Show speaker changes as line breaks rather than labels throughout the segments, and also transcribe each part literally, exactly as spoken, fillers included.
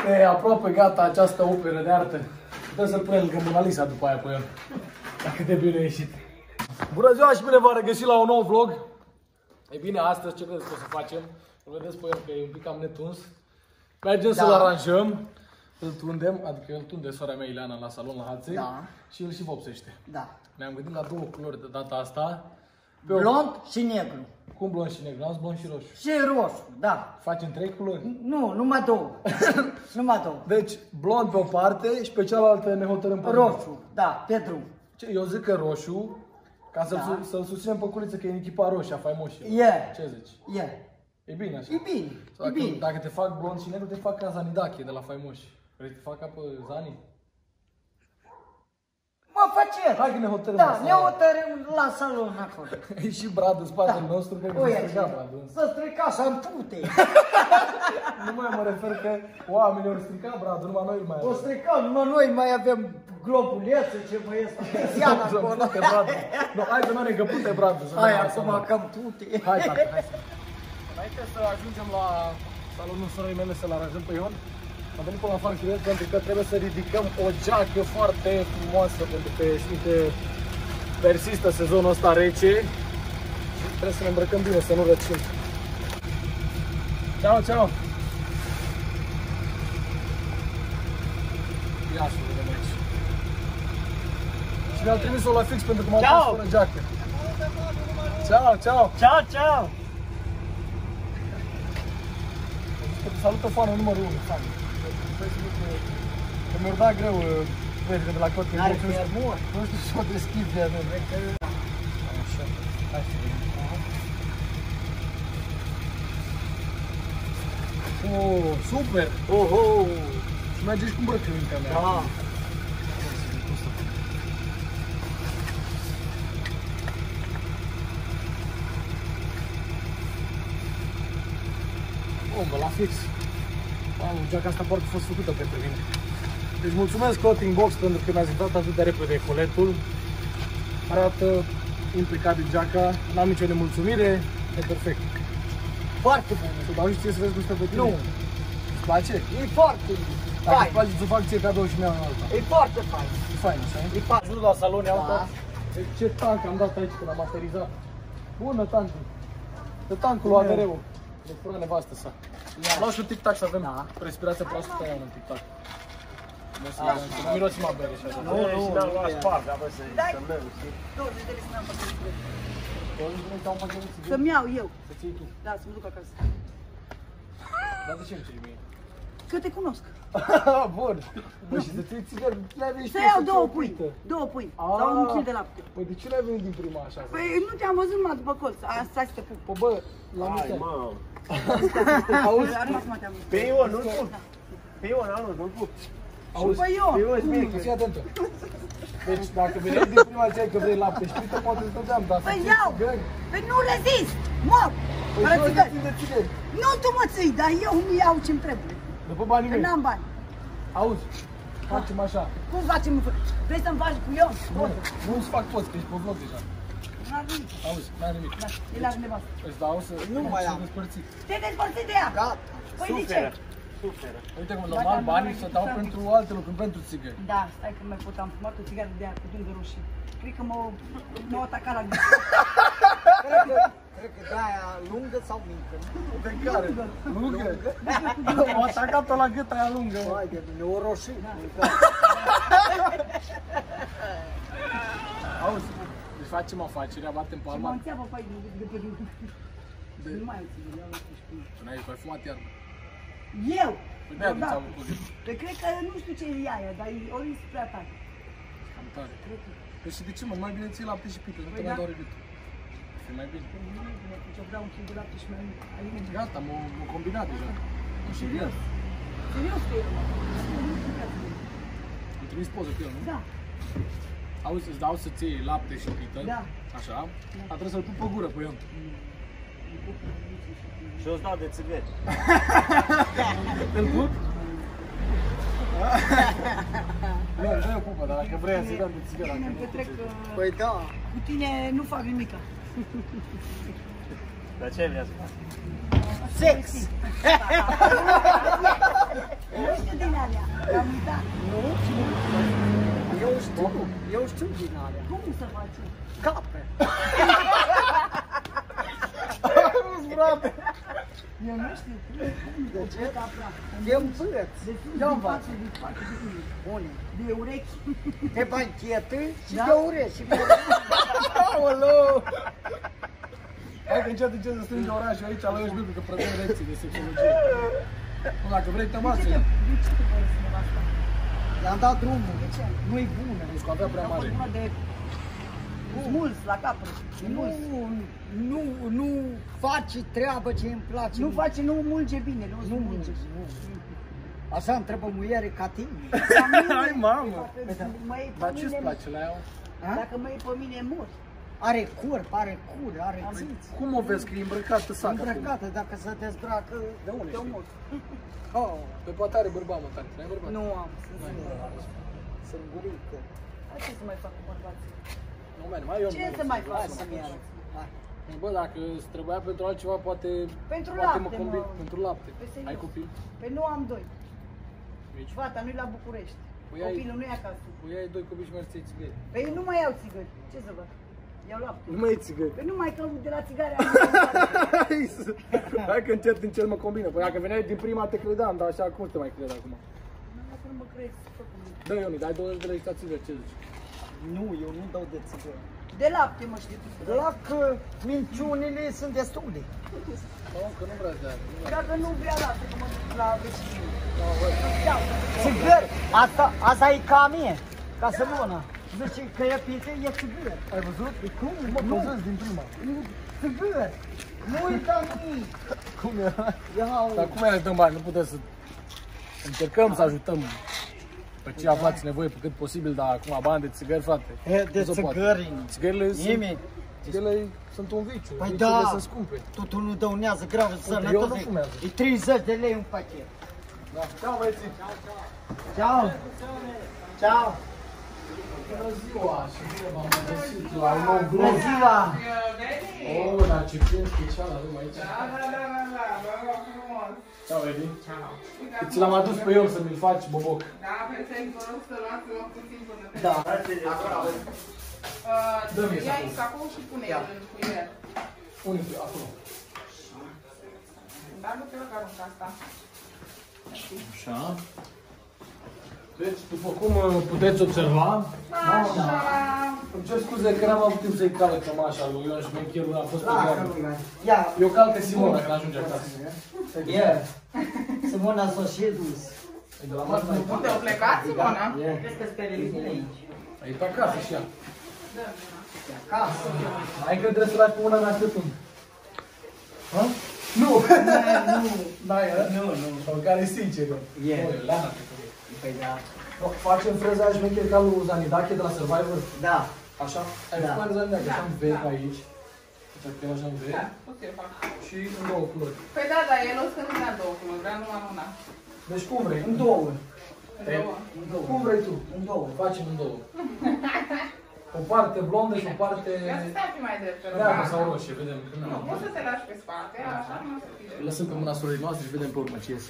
Este aproape gata această operă de artă. Putem să-l punem lângă Mona Lisa după aia pe el. Dacă de bine a ieșit. Bună ziua și bine v-am regăsit la un nou vlog. E bine, astăzi ce credeți că o să facem? Îl vedeți pe el că e un pic cam netuns. Mergem da. Să-l aranjăm. Îl tundem, adică îl tunde sora mea Ileana la salon la Haței. Da. Și îl și vopsește. Da. Ne-am gândit la două culori de data asta. Pe
blond o... și negru.
Cum blond și negru? Am blond și roșu.
Și roșu, da.
Facem trei culori?
Nu, numai două. Numai două.
Deci blond pe o parte și pe cealaltă ne hotărâm pe
roșu, da, pe drum.
Eu zic că roșu, ca să-l da. să susținem pe culiță că e în echipa roșie a faimoșilor.
E. Yeah.
Ce zici?
E. Yeah.
E bine așa?
E bine,
dacă,
e bine.
Dacă te fac blond și negru, te fac ca Zanidache de la faimoși. Vrei să te fac ca pe Zani?
Mă faceți!
Hai că ne hotărâm.
Da, ne hotărâm la salon acolo.
E și Brad în spatele da. nostru, că e stricat Brad.
Să strica să-mi pute.
Nu mai mă refer că oamenii au stricat Brad, numai noi mai avem.
O stricat, numai noi mai avem globulețe, ce mai este persiana acolo.
No, hai că noi ne găpute Brad.
Hai, acum cam pute.
Hai, tata, hai să. Înainte să ajungem la salonul sorei mele să-l aranjăm pe Ion, am venit până la Fan Chirios pentru că trebuie să ridicăm o geacă foarte frumoasă, pentru că știi că persistă sezonul ăsta rece și trebuie să ne îmbrăcăm bine, să nu răcim. Ceau, ceau! Ia să vedem aici. Și mi-au trimis-o la fix pentru că m-am pus fără geacă. Ceau, ceau!
Ceau, ceau!
Salută fanul numărul unu, fan. Că mi-au dat greu prietele de la Cotin.
N-are chiar mult.
Nu știu să o deschid de atunci. Așa. Hai să vedem. Oh, super!
Oho!
Și merge și cu îmbrăcămintea mea.
Da.
Bombă, la fix. Wow, geaca asta poate a fost făcută pentru mine. Deci mulțumesc Clothing Box pentru că mi-a zis atât de repede coletul. Arată impecabil geaca, n-am nicio nemulțumire, e perfect.
Foarte bun.
Să dau și ție să vezi cum stă pe tine?
Nu.
Îți place?
E foarte bun.
Dacă îți place să fac ție cadou și mi-am alta.
E foarte fain.
E fain, așa?
E fain.
Ajuns la salon, iau
Da.
dat. Deci ce tank am dat aici când am aterizat. Bună tankul. De tankul lui A D R-ul. De fura nevastă sa. Luau și un tic-tac să avem da. Respirația proastă pe ea un tic-tac. Nu mirosim a bere și așa.
Nu, nu, nu, nu, spart, dar bă să lău, știi?
Să-mi iau eu.
Să ții tu.
Da, să mă duc acasă.
Dar de ce îmi ceri mie?
Că te cunosc.
Bun. Bă, și să ții țigări, le-ai venit
să iau două pui. Două pui. Sau un kil de lapte.
Păi de ce le-ai venit din prima așa?
Păi nu te-am văzut numai după colț. Stai să te pup.
Păi bă, la mulți ani.
Auzi?
Pe Ion, nu-l pup. Pe Ion, anu, nu-l pup.
Auzi?
Păi eu.
Pe Ion, bine că...
Fii atentă. Deci dacă veneai din prima zi că vrei lapte și te poate să dădeam, dar să
Păi
ții
iau.
țigări.
Păi nu le zis. Mor.
Păi
Fără
și
țigări.
de țigări.
Nu tu mă ții, dar eu îmi iau ce-mi trebuie.
După banii
Că
mei.
n-am bani.
Auzi, facem așa.
Cum facem? Vrei să-mi faci cu eu?
Nu, nu-ți fac poți, că ești pe vlog deja.
N-are nimic.
Auzi, n-are nimic.
Da, el are nevastă.
Îți dau să
Nu mai am.
despărțit.
Te-ai despărțit de ea?
Gata,
Păi de ce?
suferă, suferă.
Uite cum normal banii să dau pentru alte lucruri, pentru țigări.
Da, stai că mai pot, am fumat o țigară de aia cu dungă roșii. Cred că m-au m-au atacat la gât.
Cred că, cred că de aia lungă sau mică.
De care? Lungă? Au atacat-o la gât aia lungă.
Hai de mine, o roșie.
Auzi, deci facem afaceri, abatem
Și
palma.
mă înțeapă pe aici, de pe drum. Nu mai am țigări, iau și cu...
Tu n-ai, tu ai fumat iarna.
Eu?
Păi de-aia
Da.
ți-au avut gât.
Păi cred că nu știu ce e aia, dar e ori prea tare.
Cam tare.
Cred că...
Păi și de ce mă? Mai bine ții lapte și pică, nu te
Păi
mai
da.
doare gâtul. E mai bine.
Păi nu e bine, deci eu vreau un kil de lapte și mai aliment.
Gata, m-au combinat deja. Nu știu bine.
Serios că eu.
Îmi trimis poză cu el, nu?
Da.
Auzi, îți dau să-ți iei lapte și pită.
Da.
Așa. Dar trebuie să-l pup pe gură pe Ion.
Și o-ți dau de țigări.
Îl pup? Nu, dă-i o pupă, dar dacă vrei să-i dăm de țigări.
Bine, îmi petrec
Păi da.
cu tine nu fac nimica.
Dar ce vrei să faci?
Sex! Nu știu alea. Am uitat.
Nu? Eu știu, eu știu din alea.
Cum să faci?
Cape.
Nu-ți frate!
Eu nu știu.
De ce?
Capra.
E un pârț.
De sus,
Eu
din
învăț.
față, din față, de unde?
Unde?
De urechi.
De banchetă și
Da?
de urechi.
Aoleu! Hai că încet, încet să strânge orașul aici, la ești că predăm lecții de sexologie. Nu, dacă vrei, te
De
masă.
ce te, de ce te părăsi nevasta?
I-am dat drumul.
De ce?
Nu-i bună.
Nu, avea prea
A fost
mare.
bună de smuls la capră.
Nu, nu, nu faci treabă ce îmi place.
Nu face, nu mulge bine, nu,
Nu
nu mulge.
mulge, nu. Așa îmi trebuie muiere ca tine.
Hai, mamă!
Mă iei pe
Dar ce-ți
mine,
place la ea?
A?
dacă mă iei pe mine, mor.
Are corp, are cur, are țâți.
Cum o vezi că e îmbrăcată sac acum?
Îmbrăcată, dacă se dezbracă,
De unde
te
știi?
omor. Oh,
Pe poate are bărbat, mă, tati, n-ai bărbat?
nu am, sunt singură. Sunt gurică.
Hai, ce să mai fac cu bărbații?
Nu, man, mai eu
Ce
nu
să mai fac?
Hai să-mi arăt. Hai.
Bă, dacă îți trebuia pentru altceva, poate...
Pentru
poate
lapte,
mă combin.
mă.
Pentru lapte.
Pe serios.
Ai copil?
Păi nu am doi.
Mici?
Fata nu-i la București.
Păi ai-
Copilul nu e acasă.
Păi ai doi copii și mergi să iei țigări.
Păi nu mai iau țigări. Ce să fac? Iau lapte.
Nu mai iei țigări.
Păi nu mai că de la țigare am
Hai să- Hai că încet, încet mă combină. Păi dacă veneai din prima te credeam, dar așa cum te mai cred acum?
Dacă nu mă crezi, fă cum e.
Dă, Ioni, dai douăzeci de lei și țigări, ce zici?
Nu, eu nu dau de țigări.
De lapte mă știi tu.
La că minciunile sunt destule.
Nu, că nu vrea să dea.
Dacă nu vrea lapte, că mă duc la vecinii.
Țigări! Asta, asta e ca mie, ca să lună. Zice că e pite, e țigări.
Ai văzut?
Cum?
Mă,
Nu,
căzăți din prima.
țigări! Nu uita nimic!
Cum era?
Ia
Dar cum era să dăm bani? Nu putem să încercăm să ajutăm pe cei aflați nevoie pe cât posibil, dar acum bani de țigări, frate.
E, de
nu se poate.
țigări.
Țigările sunt,
Nimic.
țigările sunt un viciu.
Păi
Viciurile
da.
sunt scumpe.
Totul nu dăunează grav
eu nu
sănătate.
fumează.
E treizeci de lei un pachet.
Da. Ceau, băieții.
Ciao! Ciao!
Bună ziua și bine v-am găsit la un nou
Bună
vlog.
ziua!
Oh, dar ce plin special avem aici.
Da, da, da, da, da, vă rog frumos.
Ceau, Edi.
Ciao.
Ți l-am adus pe eu să mi-l faci, boboc.
Da, perfect, vă rog să luați loc puțin până pe...
Da.
Uh,
Dă-mi
ia
sacou.
sacou și pune el în cuier.
Unde e? Acolo.
Dar nu te rog arunc asta.
Așa. Deci, după cum uh, puteți observa,
Așa.
îmi cer scuze că n-am avut timp să-i calc cămașa lui Ion și mencherul a fost pe geamă.
Ia!
Eu calcă Simona când ajunge acasă.
Ia! Simona s-a și dus.
E de la masă mai
Unde au plecat, Simona?
Crezi că spere bine aici?
E pe acasă și ea.
Acasă.
Hai că trebuie să lași pe una mea așteptând. Ha? Nu!
Nu!
N-ai, hă?
Nu, nu.
Sau care e sinceră.
E.
Băi, Leana, cred că e.
Păi da.
Facem freza aia șmecher ca lui Zanidache de la Survivor.
Da.
Așa? Ai
Da.
făcut Zanidache, așa în vec
Da.
aici. Așa că așa în vec.
Da, pot să-l fac.
Și în două culori.
Păi da, da, el o să nu dea două culori, vrea numai una.
Deci cum vrei?
În două.
În două.
În două.
Cum vrei tu?
În două.
Facem în două. O parte blondă și o parte
Ia să stai fi mai drept, te rog.
neagră sau roșie, vedem. Că
Nu,
nu.
poți să te lași pe spate, așa nu o să fie.
Lăsăm pe mâna surorii noastre și vedem pe urmă ce iese.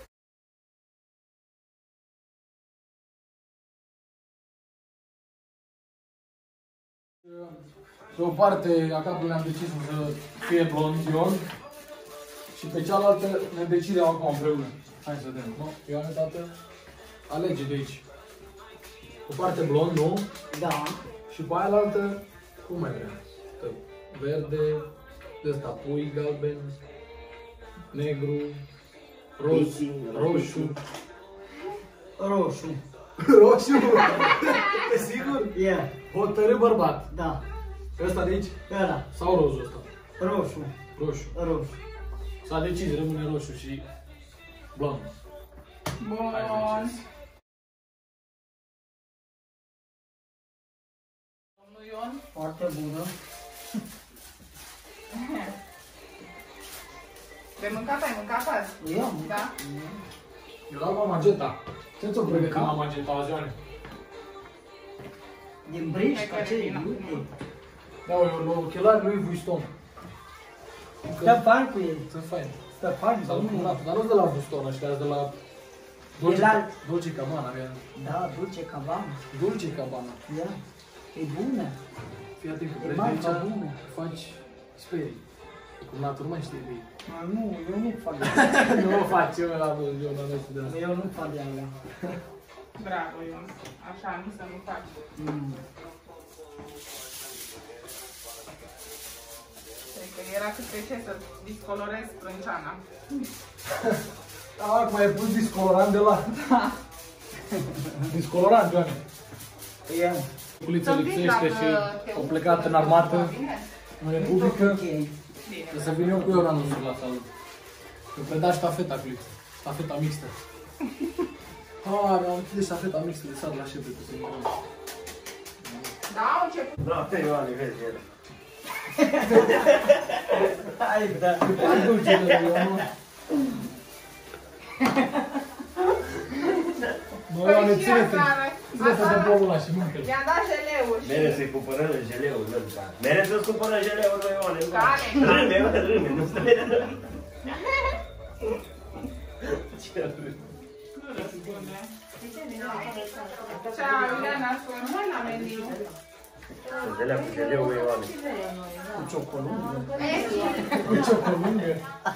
Pe o parte a capului ne-am decis să fie blond, Ion. Și pe cealaltă ne decidem acum împreună. Hai să vedem, nu? Ioane, tată, alege de aici. O parte blond, nu?
Da.
Și pe aia altă, cum mai vrea? Că verde, de ăsta pui, galben, negru, roz, roșu.
Roșu.
Roșu? E sigur?
Ia.
Hotărâ bărbat.
Da.
Ăsta de aici?
Ăla.
Sau rozul ăsta?
Roșu.
Roșu.
Roșu.
S-a decis, rămâne roșu și blond.
Bun. Domnul Ion?
Foarte bună.
De mâncat ai mâncat azi?
Eu?
Da?
Eu l-am la magenta. Ce ți-o pregătit la magenta azi, Ioane?
Din briș,
Hai
ca
că
ce
vin
e?
acum.
Da, eu ochelari lui Vuitton.
Stăpân cu ei.
Sunt fain.
Stăpân.
Sau nu, nu, dar nu de la Vuitton ăștia, de la Dulce,
la-
dulce cabana, mea.
Da, dulce cabana.
Dulce cabana.
Ia. E bună.
Fii atent că
E
treci de
marca
aici,
bună.
faci sperii. Cum la turmă știi de ei.
Ma nu, eu nu fac de
Nu o faci, eu la eu la noi de asta.
Eu nu fac de alea.
Bravo, Ion. Așa, nu să nu faci.
Mm.
Cred că era cât pe ce să discolorezi sprânceana.
Acum ai pus discolorant de la... Discolorant, Ioane.
Ia.
Culița lipsește și au plecat în armată, în Republică.
Ok.
Trebuie să vin eu cu Ioranul la sală. Eu preda ștafeta, Culița. Ștafeta mixtă. Ah, mi-am închis ștafeta mixtă de sat la șepe cu singură.
Da, au început.
Da, pe Ioane, vezi el.
Hai, da.
Hai dulcele de Ioanu. Bă, Ioane,
Păi și
ține-te.
aseară,
Ține-te de bolul ăla și mâncă-l.
i-am dat geleu și...
Mere să-i cumpărăm jeleul, Lăduca. Mere să-ți cumpărăm jeleul, lui Ioane.
Care?
Râme, mă, râme, nu stai de râme. Ce râme?
Ceau, Ileana, spune, hai la meniu.
Să zelea cu jeleul lui Ioane.
Cu ciocolungă.
Ei,
Cu ciocolungă.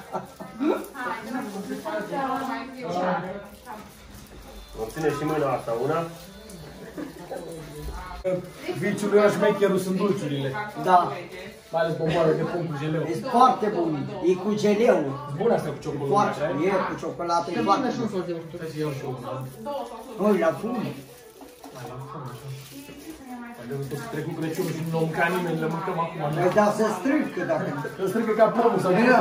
mai fiu și are.
O ține și mâna asta, una.
Viciul lui șmecherul sunt dulciurile.
Da.
Mai ales bomboare de pom cu geleu.
E foarte bun. E cu geleu.
Bun asta cu ciocolungă,
Foarte.
așa e?
E cu ciocolată. E foarte bun.
Trebuie să iau și eu una.
Nu, la fum.
Mai la fum, așa. Mai de tot trecut Crăciunul și nu l-a mâncat nimeni, le mâncăm acum.
Păi da, se strică dacă...
Îl strică ca pomul sau
Ia.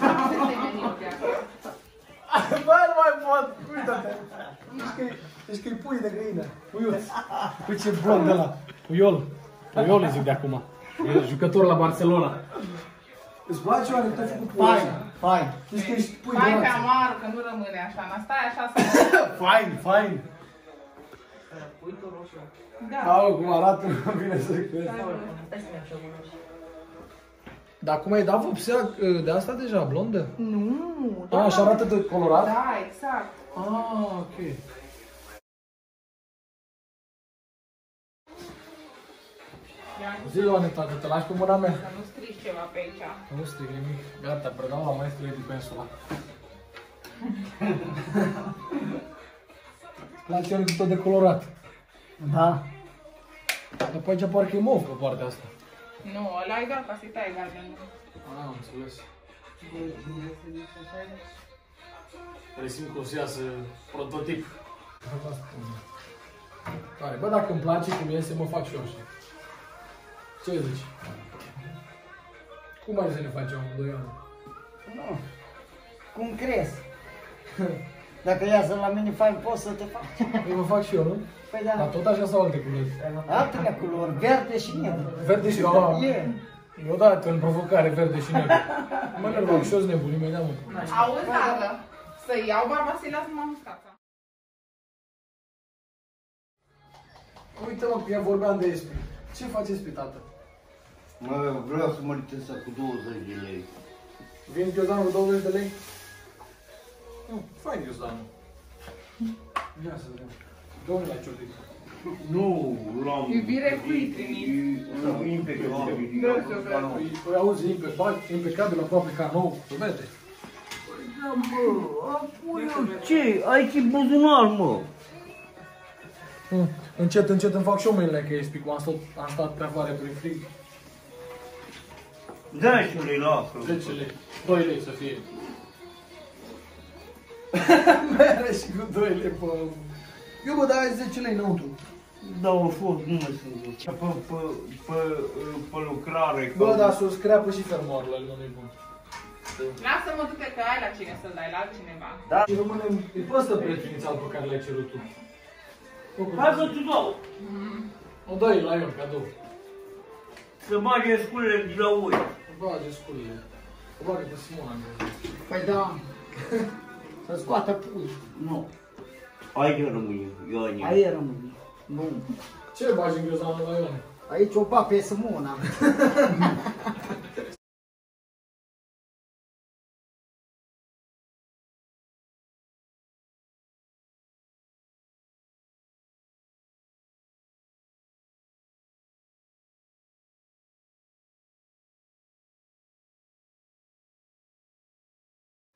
Bă, nu mai pot! Uită-te! Ești că-i ești că-i pui de găină. Uiuț! Uite ce blond ăla! Puiol! Puiol îi zic de acum. E jucător la Barcelona. Îți place oare că te-ai făcut pui
Fain,
așa?
fain.
Ești că ești pui
Mai
de
pe
rață.
amar, că nu rămâne așa, n stai așa să...
Fain, fain!
Da.
Au, cum arată, nu vine să cred. Dar cum ai dat vopsea de asta deja, blondă?
Nu,
A, așa arată de colorat?
Da, exact.
Ah, ok. Zi, Ioane, tată, te lași pe mâna mea.
Să nu strici ceva pe aici.
Nu stric nimic. Gata, predau la maestru Edi pensula. Îți place Ioane tot de colorat.
Da.
Dar pe aici parcă e mov pe partea asta.
Nu, ăla e doar ca să-i tai galbenul.
Ah, am înțeles. Resim că o să iasă prototip. Tare. Bă, dacă îmi place cum iese, mă fac și eu așa. Ce zici? Cum ai să ne facem amândoi ani?
Nu. Cum crezi? Dacă iasă la mine fain, poți să te faci.
Eu mă fac și eu, nu?
Păi
Dar
da.
tot așa sau alte culori?
Altele culori, verde și negru.
Verde și negru.
E.
Odată în provocare, verde și negru. Mă nervăm și eu sunt nebun, imediat mă.
Auzi, tată, să iau barba să-i las numai muscața.
Uite-mă că ea vorbeam de Espi. Ce faci Espi, tată?
Mă, vreau să mă litesc cu douăzeci de lei.
Vin ghiozdanul cu douăzeci de lei? Nu, fain ghiozdanul. Ia să vedem. Domnule la ciordic.
Nu, l-am...
Iubire cui trimis?
Nu, impecabil.
Păi, păi auzi, impecabil, impecabil aproape ca nou. Tu vede?
Ce? Aici e buzunar, mă.
Hmm. Încet, încet îmi fac și eu mâinile că Espi, cum am stat, am stat pe afară prin frig.
Da, și le lasă.
zece lei. doi lei să fie. Mere și cu doi lei pe... Eu bă, dai zece lei înăuntru.
Da, au fost, nu mai sunt. Pe, pe, pe, pe lucrare.
Bă, dar să-o screapă și fermoarul ăla, nu-i bun.
Lasă-mă, du-te că ai la cine să-l dai, la altcineva.
Și rămânem, e pe ăsta prețul inițial pe care l-ai cerut tu.
Hai să ți dau.
O dai la Ion, cadou.
Să bage sculele de la oi.
O bage sculele. O bage pe Simona.
Păi da. Să scoată pui.
Nu. Aici rămâne, Ioane.
Aici rămâne. Bun.
Ce bagi în ghiozdanul la Ion?
Aici o ba pe Simona.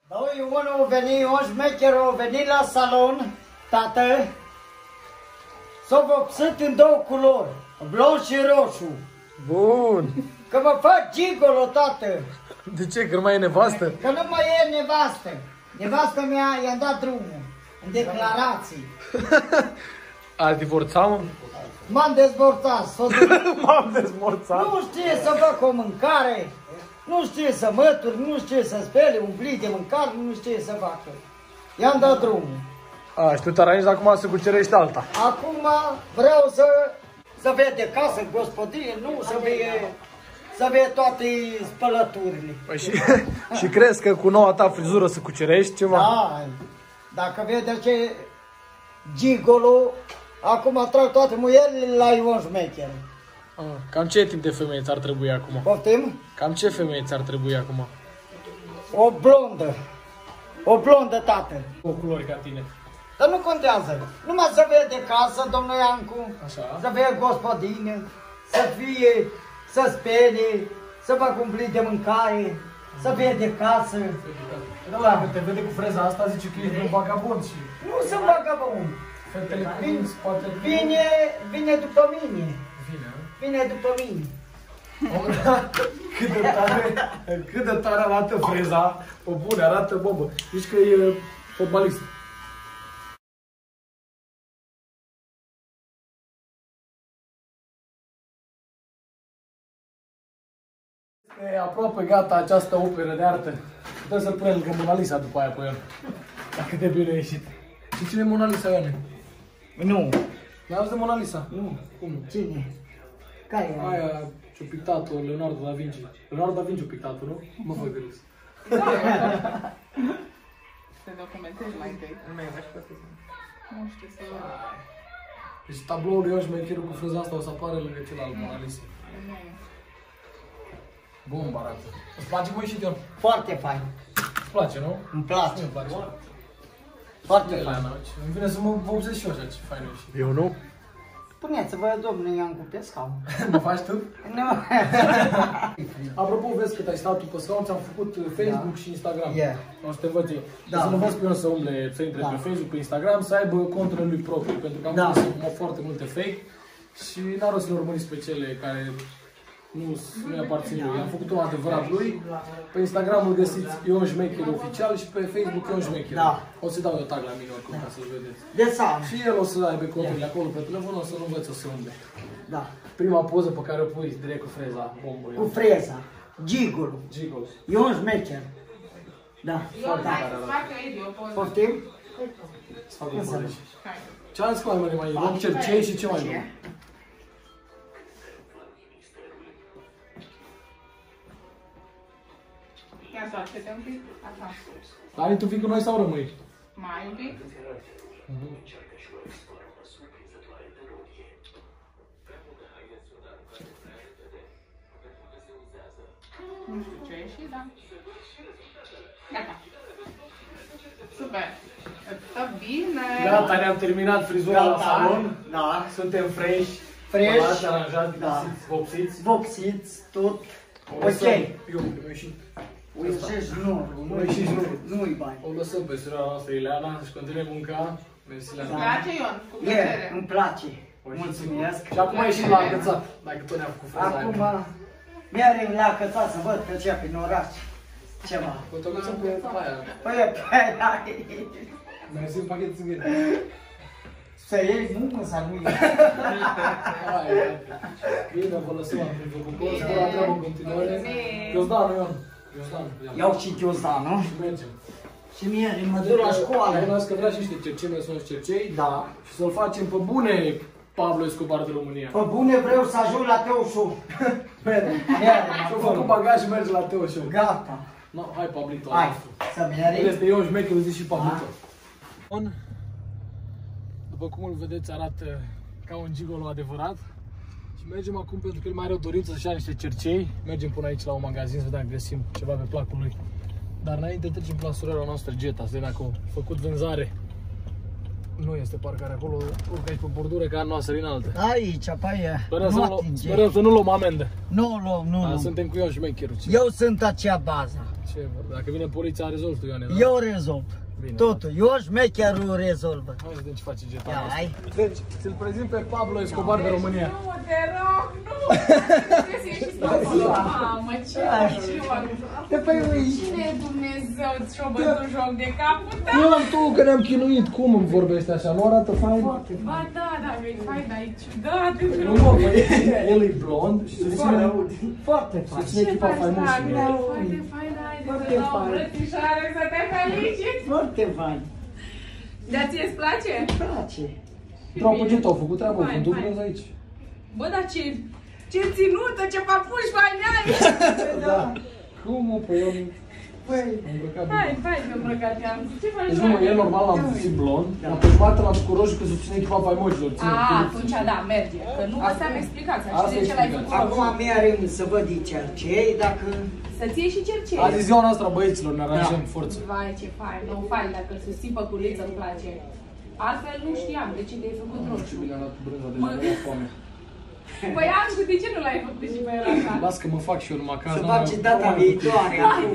Doi, unul a venit, un șmecher a venit la salon, tată, s-a vopsit în două culori, blond și roșu.
Bun.
Că mă fac gigolo, tată,
De ce? Că nu mai e nevastă?
că nu mai e nevastă. Nevastă mea i-a dat drumul, în declarații.
A divorțat, mă?
M-am dezborțat, s-o
M-am dezmorțat.
nu știe să facă o mâncare, nu știe să mături, nu știe să spele un plic de mâncare, nu știe să facă. I-am dat drumul.
A, și tu te aranjezi acum să cucerești alta.
Acum vreau să, să vede casă, gospodie, nu să vede, să vede toate spălăturile.
Păi și, și crezi că cu noua ta frizură să cucerești ceva?
Da, dacă vede ce gigolo, acum trag toate muierile la Ion Șmecher.
A, cam ce tip de femeie ți-ar trebui acum?
Poftim?
Cam ce femeie ți-ar trebui acum?
O blondă. O blondă, tată.
O culori ca tine.
Dar nu contează. Numai să vede casă, domnul Iancu.
Așa.
Să vede gospodine. Să fie, să spele, să facă un plic de mâncare. Să vede casă.
Da, dacă te vede cu freza asta, zice că ești un vagabond și
Nu sunt vagabond.
fetele cu spate...
Vine, vine după mine.
Vine,
Vine după mine.
cât de tare, cât de tare arată freza, o bune, arată bombă. Zici că e fotbalist. E aproape gata această operă de artă. Putem să-l punem lângă Mona Lisa după aia pe el. Dacă de bine a ieșit. Și cine e Mona Lisa, Ione?
Nu.
N-ai auzit de Mona Lisa?
Nu.
Cum nu?
Cine? Care e?
Aia ce-o pictat-o Leonardo da Vinci. Leonardo da Vinci o pictat-o, nu? Mă fac de râs.
Te documentezi mai întâi. Nu știu să văd.
Deci tabloul Ion Șmecheru cu freza asta o să apară lângă celălalt Mona Lisa. Bomba arată. Îți place, măi, și Ion?
Foarte fain.
Îți place, nu?
Îmi place.
Îmi place.
Foarte
De la
fain.
noi. Îmi vine să mă vopsesc și eu așa, ce fain e și. Eu nu?
Puneți-vă, domnule Iancu, pe scaun.
Mă faci tu?
Nu.
Apropo, vezi cât ai stat tu pe scaun, ți-am făcut Facebook
Da.
și Instagram.
Yeah.
O să te învăț eu.
Da.
Să nu învăț pe el să umble, să intre
Da.
pe Facebook, pe Instagram, să aibă contele lui proprii. Pentru că am
Da.
văzut da. foarte multe fake și n-ar rost să le urmăriți pe cele care nu nu aparțin lui. Am făcut un adevărat lui. Pe Instagram îl găsiți Ion Șmecher oficial și pe Facebook Ion Șmecher.
Da.
O să dau eu tag la mine oricum ca să-l vedeți.
De sam.
Și el o să aibă conturile acolo pe telefon, o să nu înveți să umble.
Da.
Prima poză pe care o pui direct cu freza bombă.
Cu freza. Gigul.
Gigol.
Ion Șmecher. Da.
Eu hai să fac eu o poză.
Poftim?
Să fac o poză.
Hai.
Ce am zis că mai mai luăm cercei și ce mai luăm?
Ia să așteptăm un pic. Așa.
Dani, tu vii cu noi sau rămâi?
Mai un pic. Nu știu ce a ieșit, dar... Gata. Super. Stă bine.
Gata, ne-am terminat frizura la salon.
Da.
Suntem fresh.
Fresh.
Colați, aranjați,
Da.
găsiți, vopsiți.
Vopsiți, tot.
O
Ok.
lăsăm. Eu, eu ieșit.
Uișești nu, nu,
Ieșiți nu.
nu-i bani.
O lăsăm pe surioara noastră Ileana și continue munca. Mersi,
Îți
Ileana.
place, Ion? Cu
E,
plăcere.
îmi place. Mulțumesc.
Și acum a ieșit la agățat, dacă tot ne-a făcut freza
Acum,
aia.
mi-a la cățat să văd că ce prin oraș. Ceva.
O te agățăm pe aia.
Păi, pe
Mersi un pachet țigări.
să iei muncă sau nu iei?
Hai, bine, vă lăsăm la bucur, să vă la treabă în continuare. Ghiozdan, Ion. Ghiozdan, ia.
Iau și ghiozdanul.
Și mergem.
Și mie mă duc la școală.
Cunosc că vrea și niște cercei, mai sunt cercei.
Da.
Și să-l facem pe bune Pablo Escobar de România.
Pe bune vreau să ajung la Teo Show. Mere, mere,
Și-au făcut bagaj și merge la Teo Show.
Gata.
No, hai, Pablito.
Hai, să
El
mere.
este Ion Șmecher, zici și Pablito. După cum îl vedeți, arată ca un gigolo adevărat. Și mergem acum pentru că el mai are o dorință să-și ia niște cercei. Mergem până aici la un magazin să vedem dacă găsim ceva pe placul lui. Dar înainte trecem la surioara noastră Geta, să vedem dacă a făcut vânzare. Nu este parcare acolo, urcă aici pe bordură ca noastră din altă.
Aici, pe aia.
Sperăm,
Nu
să, nu,
atinge.
sperăm să nu luăm amendă.
Nu luăm, nu
Da,
luăm.
suntem cu Ion șmecherul. Ce,
Eu sunt acea bază.
ce vor? Dacă vine poliția, rezolvi tu, Ioane, da?
Eu rezolv.
Bine,
Totul. Eu șmecherul rezolvă.
Hai să vedem ce face
Ia,
getanul ăsta.
hai.
Deci, ți-l prezint pe Pablo Escobar de România.
Nu, te rog, nu! Trebuie să ieși pe acolo. Mamă, ce
Te păi ui.
Cine Dumnezeu ți-o bătut joc de capul tău?
Nu am tu, că ne-am chinuit. Cum îmi vorbește așa? Nu arată fain?
Ba da, da, e fain, dar e ciudat.
Nu, mă, bă, el e blond și se ține...
Foarte fain.
Se ține echipa faimoșilor.
Foarte fain, haide să la o brățișoară să te felicit.
Foarte fain.
Dar ție-ți place?
Place.
Dropăgit au făcut treabă,
Fain,
cu dublez
fain.
aici.
Bă, dar ce, ce ținută, ce papuși faini ai!
Da. Cum, mă, pe el...
Păi,
Am îmbrăcat
Hai,
bine.
hai că îmbrăcat i-am. Ce faci,
Deci nu, mă, el normal l-am făcut blond, dar pe jumătate l-am făcut roșu că susține echipa faimoșilor.
A, atunci da, merge. Că nu vă seam explicația.
Asta
Și de ce l-ai
explicația.
făcut roșu?
acum mi-arim să văd de cercei, dacă...
Să-ți iei și cercei.
Azi e ziua noastră a băieților, ne aranjăm forță.
Vai, ce fain, nu fain, dacă îl susții pe culiță îmi place. Altfel nu știam de ce te-ai făcut roșu.
Bine, am luat brânza, deja mi-e foame.
Păi Ancu, de ce nu l-ai făcut și pe el așa?
Las că mă fac și eu numai acasă.
Să fac și data viitoare acum.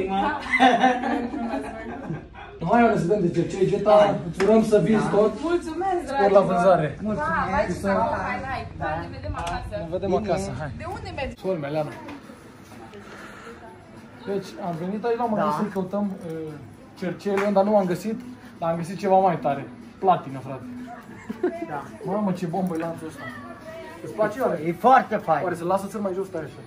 Hai, Ioane, să dăm de cercei, Geta, îți urăm să vinzi tot.
Mulțumesc, dragi.
Spor la vânzare.
Da, hai să fac fain, hai. Hai, ne vedem acasă.
Ne vedem acasă, hai.
De unde mergi?
Sori mea, Leana. Deci, am venit aici la magazin să căutăm uh, cercele, dar nu am găsit, dar am găsit ceva mai tare. Platină, frate.
Da.
Mamă, ce bombă e lanțul ăsta. Îți place, Ioane?
E foarte fain.
Oare să lasă țel mai jos, stai așa.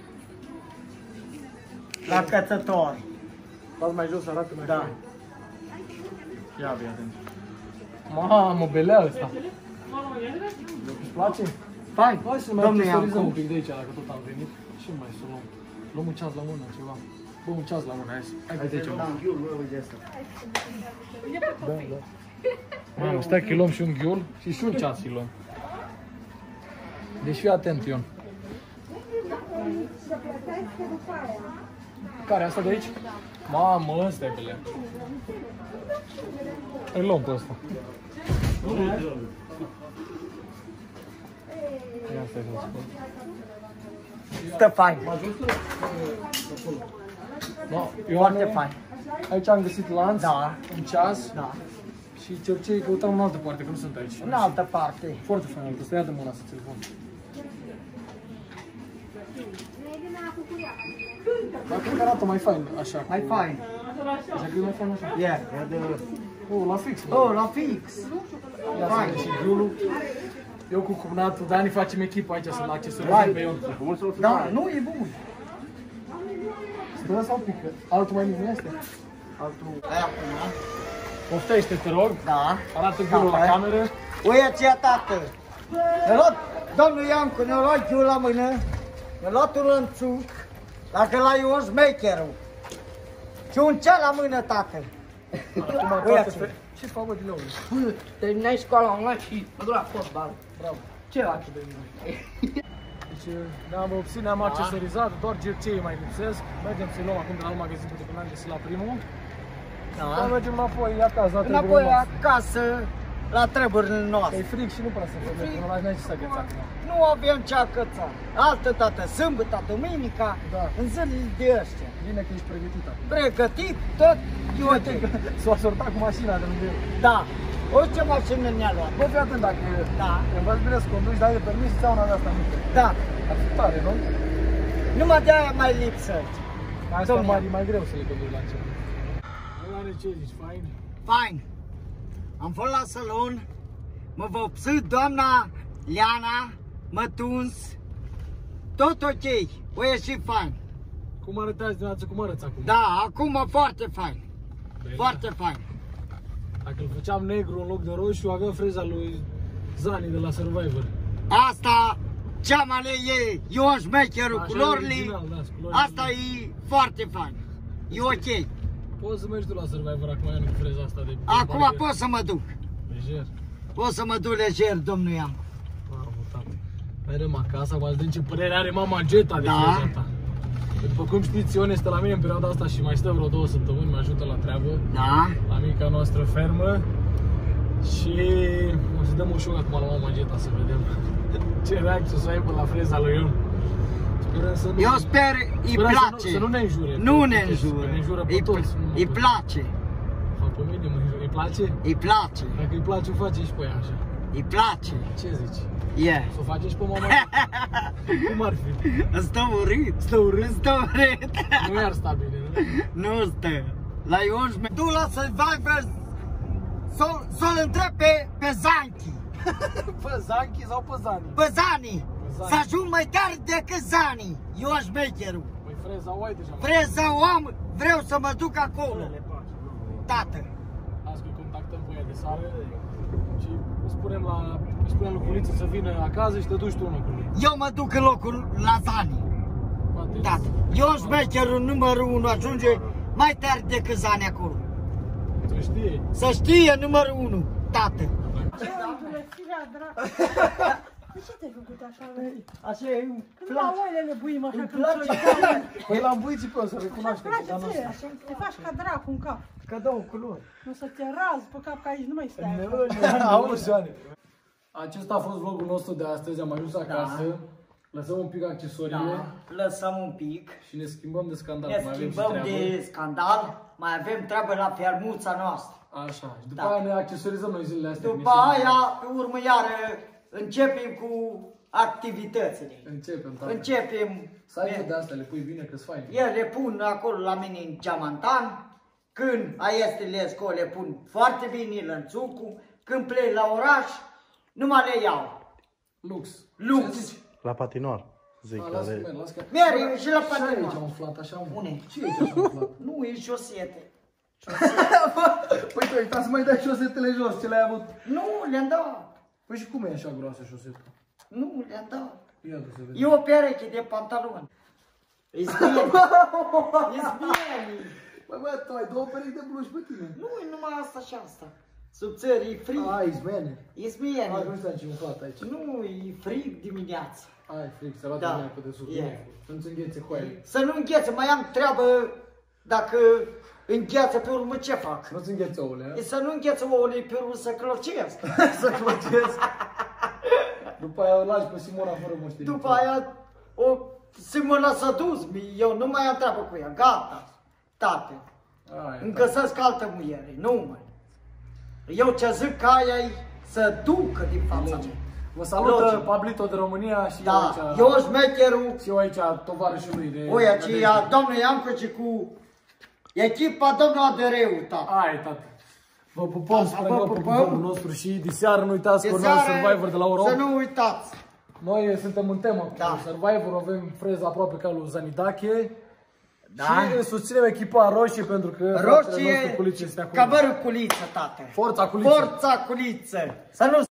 La cățător.
Las mai jos, arată mai
Da.
fain. Ia, vii atent. Mamă, belea ăsta. Îți place?
Fain.
Hai să mai
Domnul
accesorizăm un
Iancu.
pic de aici, dacă tot am venit. Ce mai să luăm? Luăm un ceas la mână, ceva. Bă, un ceas la mână, hai să... Hai că trece.
Da, eu vă uite asta.
Da, da. Mamă, stai că îi luăm și un ghiul și și un ceas îi luăm. Deci fii atent, Ion. Care, asta de aici? Mamă, ăsta e belea. Îl luăm pe ăsta. Ia stai să scot.
Stă fain.
No,
Foarte
Ioane,
fain.
aici am găsit lanț,
Da.
un ceas
Da.
și cercei căutam în altă parte, că nu sunt aici.
În altă parte.
Foarte fain, ăsta ia de mâna să ți-l pun. Dar cred că arată mai fain, așa.
Mai fain.
Așa că e mai fain așa.
Ia, ia de...
Oh, la fix.
Oh, la fix.
Ia să
fain.
vedem și ghiulul. Eu cu cumnatul Dani facem echipă aici să-l accesorizăm
Hai.
pe Ion.
Da, nu e bun.
Să sau pică. Altul mai mic nu este?
Altul. Aia acum.
Poftește, te rog.
Da.
Arată ghiulul la
Da,
cameră.
Uia ți-a tată. Ne-a luat, domnul Iancu, ne-a luat ghiul la mână. Ne-a luat un lănțuc. Dacă l-ai eu șmecherul. Și un cea la mână, tată.
Acum
Uia
toate
ce.
fe... Ce fac, bă, din nou?
Terminai școala online și mă duc la fotbal.
Bravo.
Ce faci?
Deci ne-am obținut, ne-am accesorizat, doar gerceii mai lipsesc. Mergem să-i luăm acum de la magazin pentru că n-am găsit la primul.
Da.
Dar mergem înapoi acasă, la
Înapoi
treburile noastre.
acasă, la treburile
Că
noastre.
e frig și nu prea se vede, că nu l-aș n-ai ce să gheți acum.
Nu avem ce a căța. Altă dată, sâmbătă, duminica,
Da.
în zilele de ăștia.
Bine că ești pregătită.
Pregătit, tot e ok.
S-a sortat cu mașina de lângă el.
Da. Uite ce mașină ne-a luat.
Bă, fii atent, dacă
Da.
învăț bine să conduci, dai de permis și una de asta mică.
Da.
Ar fi tare, nu?
Numai de aia mai lipsă.
Asta
Domnule.
mai, e mai greu să le conduci la început. Nu are ce zici, fain?
Fain. Am fost la salon, mă vopsit doamna Leana, mă tuns, tot ok, o ieși fain.
Cum arătați dimineața, cum arăți acum?
Da, acum foarte fain,
Bine.
foarte fain.
Dacă îl făceam negru în loc de roșu, avea freza lui Zani de la Survivor.
Asta, cea mai e Ion șmecherul
Așa e
culorile,
original, da, sunt culorile
asta e foarte fain, e ok.
Poți să mergi tu la Survivor acum, Ion, cu freza asta de...
Acum
de
pot să mă duc,
lejer.
pot să mă duc lejer, domnul Ian.
Bravo, tată. Merem acasă, acum vedem ce părere are mama Geta de
Da.
freza ta. După cum știți, Ion este la mine în perioada asta și mai stă vreo două săptămâni, mă ajută la treabă.
Da?
La mica noastră fermă. Și o să dăm un șoc acum la mama Geta să vedem ce reacție o să aibă la freza lui Ion. Sperăm să nu...
Eu sper, îi
Sperăm
place.
Să nu, să nu ne înjure.
Nu ne înjură.
Ne înjură pe
Îi,
toți.
îi place.
Fa pe mine, mă înjură. Îi place?
Îi place.
Dacă îi place, o face și pe ea așa.
Îi place.
Ce zici?
Yeah.
Să o face și pe mama? Cum ar fi?
Stă urât.
Stă urât?
Stă urât.
Nu i-ar sta bine, nu?
Nu stă. La unsprezece. Du la Survivor să-l întreb pe, pe Zanchi.
Pe Zanchi sau pe Zani?
Pe Zani.
Zani.
Să ajung mai tare decât Zani. Eu aș mecherul.
Păi freza o ai deja.
Freza o am, vreau să mă duc acolo. Tată.
Azi că contactăm pe ea de seară și îi spunem la, îi spunem lui Culiță să vină acasă și te duci tu în locul lui.
Eu mă duc în locul la Zani.
Poate
Tată. Eu șmecherul numărul unu ajunge mai tare decât Zani acolo.
să știe.
Să știe numărul unu, tată.
De ce te-ai făcut așa?
Așa e, îmi
Când la oile le buim așa când
Păi l-am buit și pe ăsta, recunoaște
place
că
ție, așa, te faci ca dracu în cap.
Că dau culori.
Nu să te razi pe cap, că aici nu mai stai.
Auzi, Ioane. Acesta a fost vlogul nostru de astăzi, am ajuns acasă. Lăsăm un pic accesoriile
Da, lăsăm un pic.
și ne schimbăm de scandal.
Ne
mai avem și
schimbăm
treabă.
de scandal. Mai avem treabă la fermuța noastră.
Așa, și după
Da.
aia ne accesorizăm noi zilele astea.
După
ne
aia, pe urmă, iară, începem cu activitățile.
Începem, tata.
Începem.
Site de astea, le pui bine că-s fain.
El le pun acolo la mine în geamantan. Când aieste le scol, le pun foarte bine lănțucul. Când plec la oraș, numai le iau.
Lux.
Lux.
Ce zici?
La patinoar, zic.
A,
că
lasă,
are-
man, lasă că...
Merg și la
Ce aici
patinoar.
am umflat așa? Mă?
Une.
Ce aici așa umflat?
Nu, e șosete.
Păi tu ai uitat să mai dai șosetele jos, ce le-ai avut?
Nu, le-am dat.
Păi și cum e așa groasă șosetă?
Nu, le-am dat.
Ia du să vedem.
E o pereche de pantaloni. Îi bine. Îi bine.
Păi bă, tu ai două perechi de bluși pe tine.
Nu, e numai asta și asta. Subțări, e frig.
Ai, izmene.
E bine.
Hai, nu știu ce umflat aici.
Nu, e frig dimineața.
Ai, fric, să arată
Da.
bine pe desubt.
E.
Nu-ți înghețe coaile.
Să nu înghețe, mai am treabă. Dacă îngheță pe urmă, ce fac?
Nu-ți înghețe ouăle,
E să nu îngheță ouăle pe urmă să clocesc.
să clocezi. După aia o lași pe Simona fără moștenire.
După aia, o, să mă lasă dus. Eu nu mai am treabă cu ea. Gata. Tate.
Ai,
Îmi găsesc altă muiere. Nu mai. Eu ce zic că aia e să ducă din fața mea.
Vă salută
Logic.
Pablito de România și
Da,
eu aici.
eu șmecherul.
Și eu aici, tovarășul lui de...
Oia ce ia domnul Iancu și cu echipa domnul Adereu, tata.
Ai, tată. Vă pupăm,
Da,
spre
vă
noi pe
pupăm.
cuvântul nostru și diseară nu uitați că
De
urmează
seară,
Survivor de la ora
să
opt.
nu uitați.
Noi suntem în temă cu
Da.
Survivor, avem freza aproape ca lui Zanidache.
Da.
Și susținem echipa roșie pentru că fratele nostru
Roșie,
Culiță este acolo.
cavărul culiță, tată.
Forța Culiță.
Forța culiță. Să nu